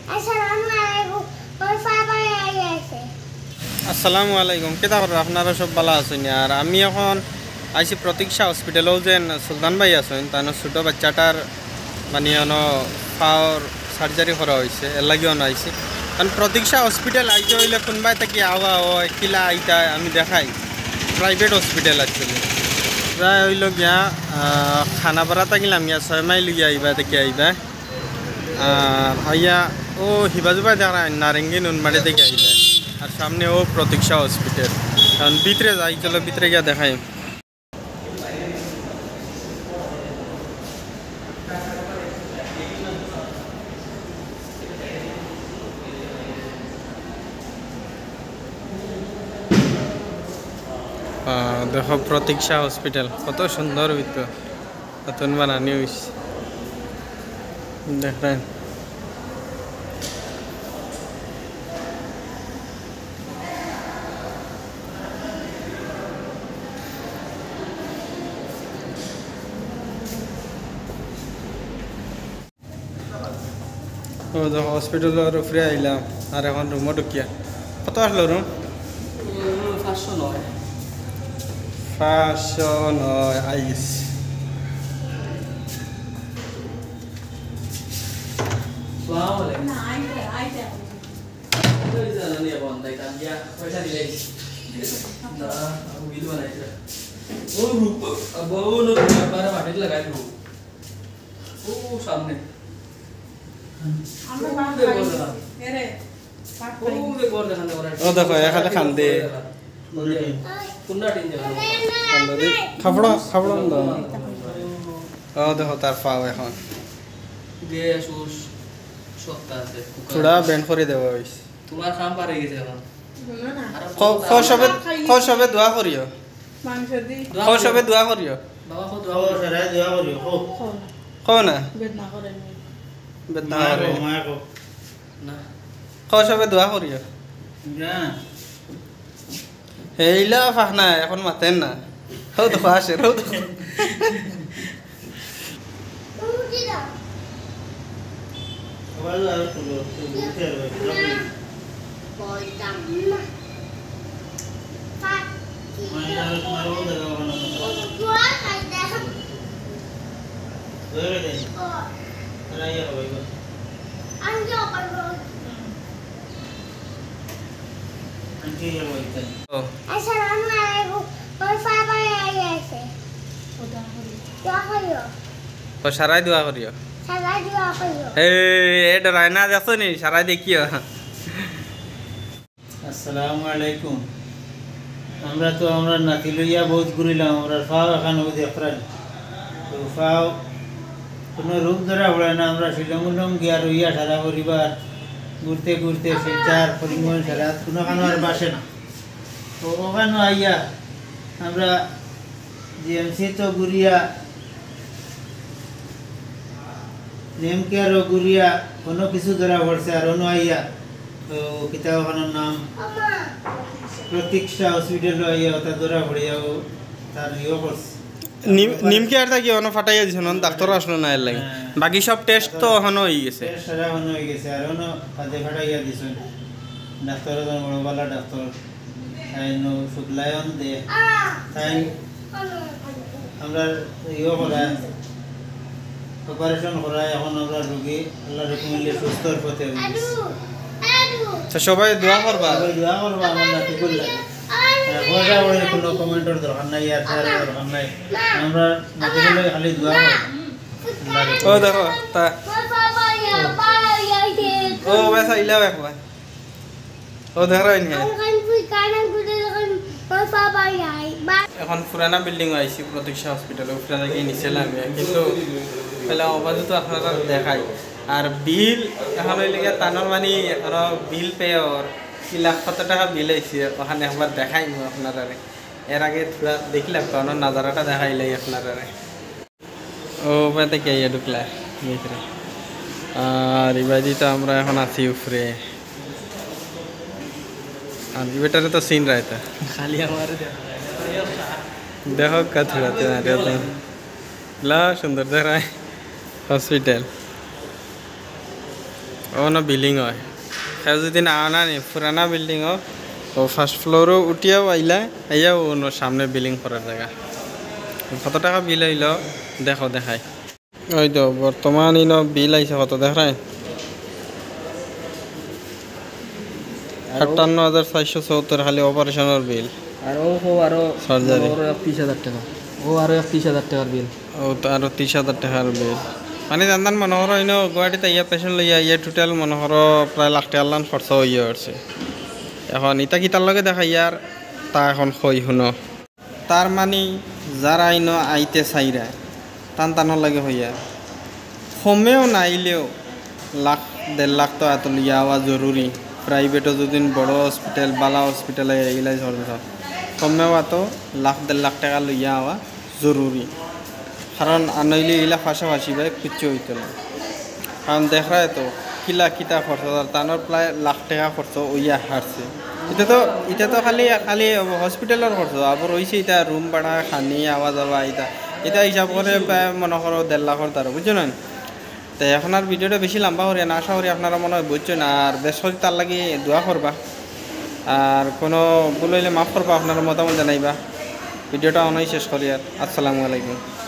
আসসালামু আলাইকুম কেটা করেন আপনারা সব ভালো আছেন আর আমি এখন আইসি প্রতীক্ষা হসপিটালেও যে সুলতান ভাই আছেন তার ছোটো বাচ্চাটার মানে পাওয়ার সার্জারি করা হয়েছে এর লাগিও আইসি কারণ প্রতীক্ষা হসপিটাল আইতে হইলে কোনবাই তাকে আওয়া হয় কিলা আইতা আমি দেখাই প্রাইভেট হসপিটাল অ্যাকচুয়ালি প্রায় হইল গিয়া খানাপাড়া থাকিলাম গিয়া 6 মাইল গিয়া আইবা থেকে আইবা আর আইয়া ও হিবাজুবাই দেখা নারেঙ্গি নুনমারি থেকে আইলে আর সামনে ও প্রতীক্ষা হসপিটাল কারণ ভিতরে যাই চলো ভিতরে গিয়া দেখাই দেখো প্রতীক্ষা হসপিটাল কত সুন্দর ভিতর নতুন বানানি হয়েছে দেখেন ও দেখো হসপিটালের উপরে আইলাম আর এখন রুমও ঢুকিয়া কত আসলো রুম 509 আইস ও দেখো এখানে খান্দে খাবড়া খাবড়া ও দেখো তার পাও এখন চূড়া বেন্ড করে দেওয়া হয়েছে তোমার খাম পারে গেছে এখন সবে দোয়া করিও সবে দোয়া করিও বাবা কত দোয়া করিও কো না বেদনা করে বেদনা করে না সবে দোয়া করিও না এইলা ফাঁক না এখন মাতেন না হো তো আসে হো তো সারাই দোয়া করিও এই ডরাই না দেখো নি সারাই দেখিও আসসালামু আলাইকুম আমরা নাতি লইয়া বহুত ঘুরিলাম আমরা ফাও এখন দেখরান তো ফাও কোনো রূপ ধরা পড়ে না আমরা শিলং গিয়া রইয়া সারা পরিবার ঘুরতে ঘুরতে শিলচার পরিমল সারা কোনোখানো আর বাসে না তো ওখানে আইয়া আমরা জিএমসি তো ঘুরিয়া নেমকেয়ারও ঘুরিয়া কোনো কিছু ধরা পড়ছে আর অন্য আইয়া তো কিতাবখানার নাম প্রতীক্ষা হসপিটাল আইয়া ওটা ধরা পড়িয়াও তার ইয়ে করছে নিমকে আর থাকি অন ফাটাইয়া দিছেন ডাক্তার আসলো না এর লাগে বাকি সব টেস্ট তো এখনো হয়ে গেছে সারা এখনো হয়ে গেছে আর অন্য কাজে ফাটাইয়া দিছেন ডাক্তার বড়বালা ডাক্তার তাই শুক্লায়ন দে তাই আমরা ইয়ে করা অপারেশন করা এখন আমরা রোগী আল্লাহ রকমিলে সুস্থর পথে সবাই দোয়া করবা দোয়া করবা আমার নাতি করলে কোনো কমেন্টের দরকার নাই আর দরকার নাই আমরা নাতি করলে খালি দোয়া করবো ও দেখো তা ও বেসা ইলাও একবার ও দেখো নি এখন পুরানা বিল্ডিং আইছি প্রতীক্ষা হসপিটালে উপরে থেকে নিছিলাম কিন্তু পেলে অবাধ তো আপনারা দেখাই আর বিল এখন ওই লেগে টানোর মানে এখনো বিল পেয়র 3 লাখ কত টাকা বিল আইছে ওখানে একবার দেখাই আপনারা এর আগে থোড়া দেখলাম কারণ নাজারাটা দেখাইলাই আপনারা ও পেতে কে ঢুকলা ভিতরে আর ইবাদি তো আমরা এখন আছি উপরে আর বেটারে তো সিন রাইতা খালি আমার देखो कथड़ाते तो ला सुंदर देख रहा है हॉस्पिटल ও না বিল্ডিং হয় কেউ যদি না আনা নি পুরানা বিল্ডিং ও ও ফার্স্ট ফ্লোরও উঠিয়াও আইলা আইয়াও অন্য সামনে বিল্ডিং করার জায়গা কত টাকা বিল আইল দেখো দেখাই ওই তো বর্তমান ইনো বিল আইছে কত দেখায় 58,470 খালি অপারেশনের বিল আর ও আরো সার্জারি 30,000 টাকা ও আরো 30,000 টাকার বিল ও তো আরো 30,000 টাকার বিল মানে জানতাম মনোহর ইনো গুয়াহাটিতে ইয়া পেশেন্ট লইয়া ইয়া টোটাল মনোহর প্রায় লাখ টাকা লান খরচ হইয়া আসছে এখন ইটা কিতার লগে দেখা ইয়ার তা এখন কই শুনো তার মানে যারা ইনো আইতে চাইরা টান টানোর লাগে হইয়া কমেও নাইলেও লাখ 1.5 লাখ টাকা তো লিয়া হওয়া জরুরি প্রাইভেটও যদি বড় হসপিটাল বালা হসপিটালে এগুলাই ধরবে কমেও তো লাখ 1.5 লাখ টাকা লইয়া হওয়া জরুরি কারণ আনইলে এগুলা পাশাপাশি ভাই কিচ্ছু হইতো না কারণ দেখা তো কিতা খরচ তানোর প্রায় লাখ টাকা খরচ ওইয়া হারছে এটা তো খালি হসপিটালের খরচ আবার রয়েছে এটা রুম ভাড়া খানি আওয়া যাওয়া এটা হিসাব করে প্রায় মনে করো 1.5 লাখের তারও বুঝছো না তো এখন আর ভিডিওটা বেশি লম্বা করি না আশা করি আপনারা মনে হয় বুঝছেন আর বেশ করে তার লাগে দোয়া করবা আর কোনো ভুল হইলে মাফ করবা আপনারা মতামত জানাইবা ভিডিওটা অনেক শেষ করি আর আসসালামু আলাইকুম